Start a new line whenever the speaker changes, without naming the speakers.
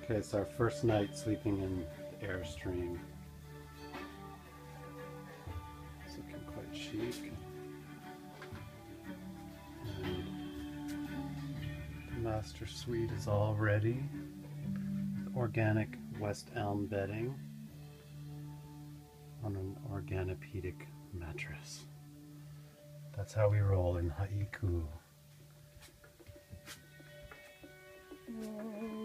Okay, it's our first night sleeping in Airstream. It's looking quite chic. And the master suite is all ready. Organic West Elm bedding on an organopedic mattress. That's how we roll in Haiku.